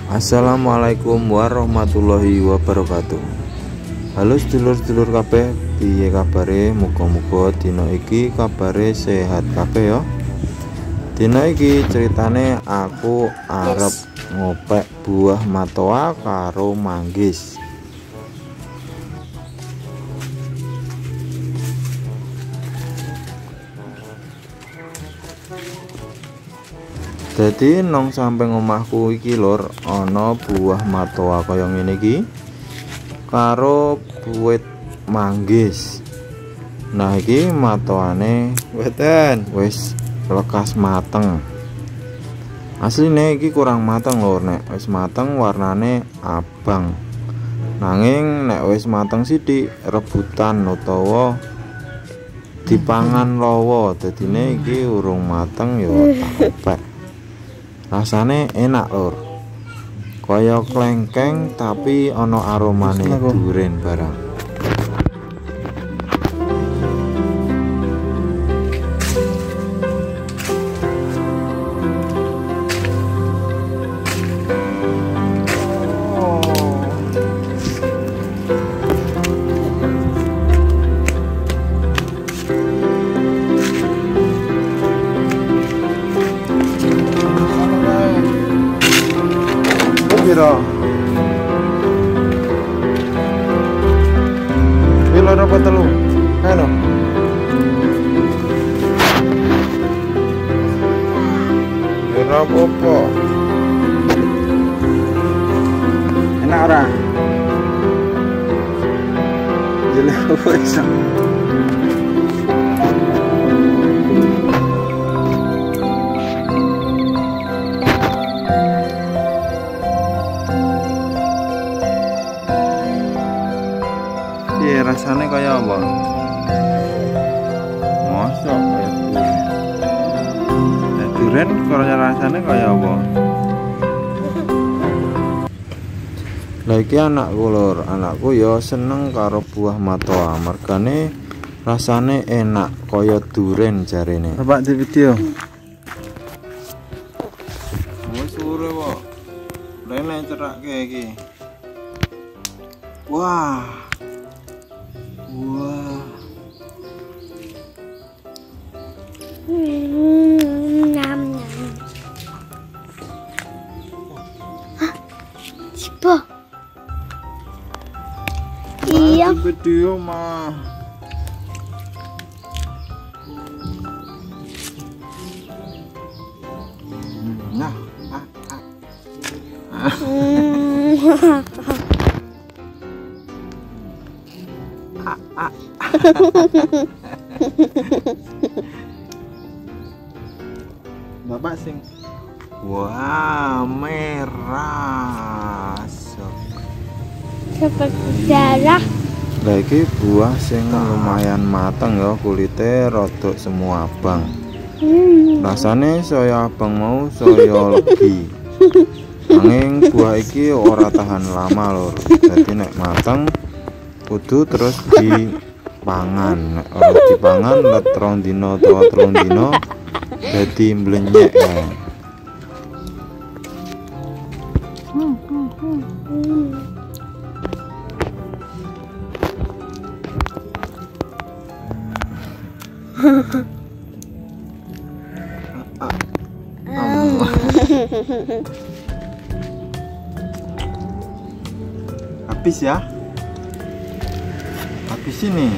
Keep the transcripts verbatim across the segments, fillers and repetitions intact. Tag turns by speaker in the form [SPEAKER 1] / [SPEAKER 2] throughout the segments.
[SPEAKER 1] Assalamualaikum warahmatullahi wabarakatuh. Halo sedulur-sedulur kabeh, piye kabare? Muga-muga dina iki kabare sehat kabeh ya. Dina iki ceritane aku arep ngopek buah matoa karo manggis. Jadi nong samping omahku iki lur ana buah matoa kaya ngene iki karo buit manggis. Nah iki matoane weten wis lekas mateng. Asline iki kurang mateng lur, nek wis mateng warnane abang. Nanging nek wis mateng sithik rebutan utawa dipangan lawa. Dadine iki urung mateng ya tak opek. Rasane enak lur, kaya klengkeng tapi ono aromane duren barang. Piro? Pilo apa telu? Ayo. Piro apa? Enak ora? Jelek wis. Iya, rasanya kayak apa? Mosok kayak durian. Nah, durian kalau rasanya kayak apa? Lagi anakku lur, anakku ya seneng karo buah matoa, mergane rasanya enak kaya durian jarene. Coba di video. Wis sore kok. Rene cerak kayak iki. Wah. Wah.
[SPEAKER 2] Hmm, nyam nyam. Hah? Siapa? Iya.
[SPEAKER 1] Video mah. Nah, ah, ah. Ah. Bapak sing wah merah
[SPEAKER 2] Seperti darah.
[SPEAKER 1] lagi buah sing lumayan mateng ya, kulitnya rodok semua abang.
[SPEAKER 2] Hmm.
[SPEAKER 1] Rasane saya abang mau saya legi. Nanging buah iki ora tahan lama lur, jadi nek mateng kudu terus dipangan. Kalau dipangan let rong dino atau telung dino jadi mblenyek ya. Habis ya. Habis ini.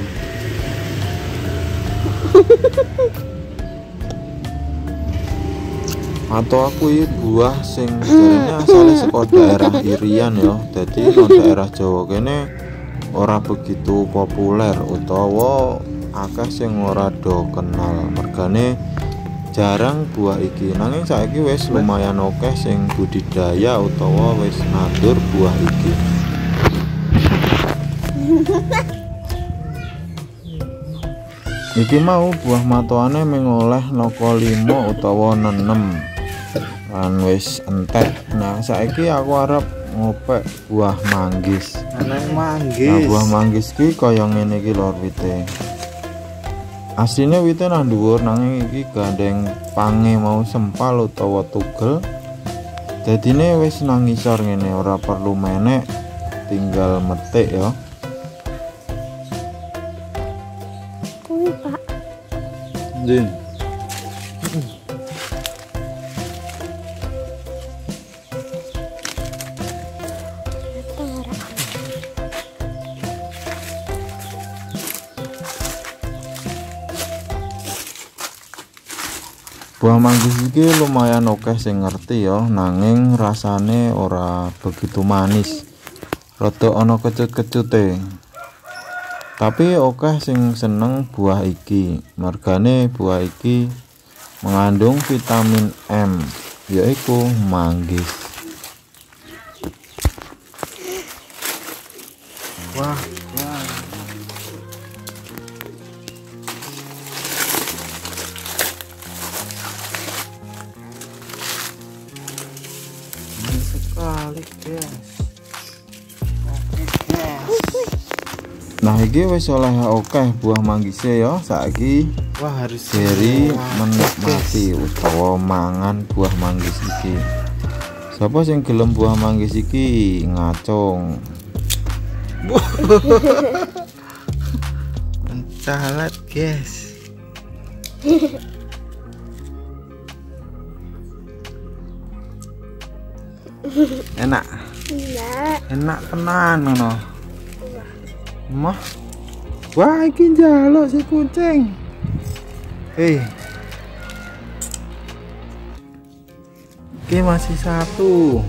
[SPEAKER 1] Atau aku ini buah sing jarene asale saka daerah Irian ya. Dadi nang daerah Jawa kene ora begitu populer utawa akeh sing ora do kenal. Mergane jarang buah iki. Nanging saiki wis lumayan akeh sing budidaya utawa wis nandur buah iki. Iki mau buah matoane mengoleh noko limo utawa nenem lan wis entek. Nah saiki aku arep ngopek buah manggis.
[SPEAKER 3] Anak manggis.
[SPEAKER 1] Nah, buah manggis ki kaya ngene iki lor wite. Asline wite nang dhuwur nanging iki gandeng pange mau sempal utawa tugel. Dadine wis nang ngisor ngene, ora perlu menek, tinggal metik ya.
[SPEAKER 2] Kuwi, Pak.
[SPEAKER 1] Din. Buah manggis iki lumayan oke sing ngerti ya, nanging rasane ora begitu manis. Rada ana kecut-kecute. Tapi oke sing seneng buah iki. Mergane buah iki mengandung vitamin M, yaiku manggis. Wah, wah. Sekali guys. Nah iki wis oleh oke buah manggise ya. Saiki
[SPEAKER 3] Wah harus
[SPEAKER 1] Jerry menikmati utawa mangan buah manggis iki. Sapa sing gelem buah manggis iki ngacung.
[SPEAKER 3] mencalat guys.
[SPEAKER 1] Enak.
[SPEAKER 2] Enggak.
[SPEAKER 1] Enak tenan ngono. Mah. Wah, iki njaluk si kucing. Hei. Iki masih satu.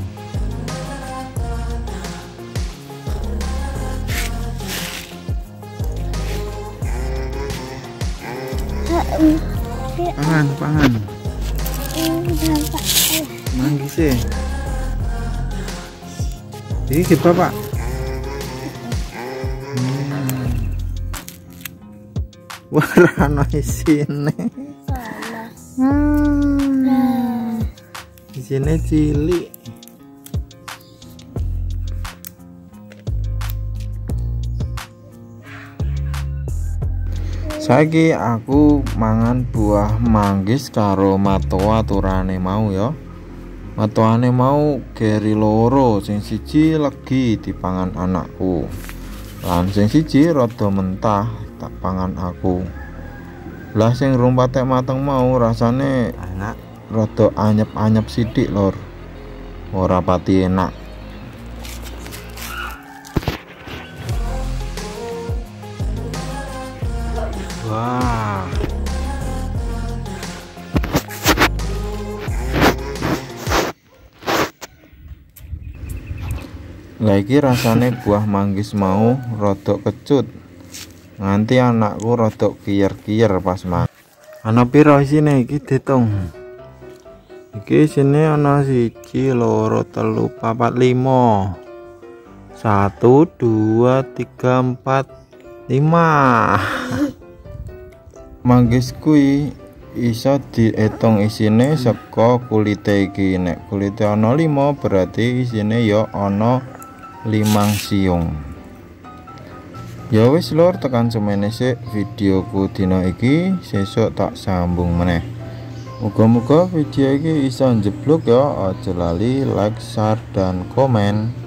[SPEAKER 1] Pangan, pangan. Manggise. Iki Bapak. Hmm. Warna isine. Hmm. Isine cilik. Saiki aku mangan buah manggis karo matoa turane mau ya. Matoane mau geri loro, sing siji legi dipangan anakku. Lan sing siji rada mentah tak pangan aku. Lah sing rung patek mateng mau rasane
[SPEAKER 3] Enak.
[SPEAKER 1] rada anyep-anyep sithik lor. Ora pati enak. Wah. Lah iki rasane buah manggis mau rada kecut. Nganti anakku rada kiyer-kiyer pas mangan. Ana pira isine iki ditung? Iki isine ana siji, loro, telu, papat, lima. Satu, dua, tiga, empat, lima. Manggis kuwi iso diitung isine saka kulite iki. Nek kulite ana lima berarti isine ya ana limang siung. Ya wis lur, tekan semene sik videoku dina iki, sesuk tak sambung meneh. Muga-muga video iki iso njeblok ya. Aja lali like, share dan komen.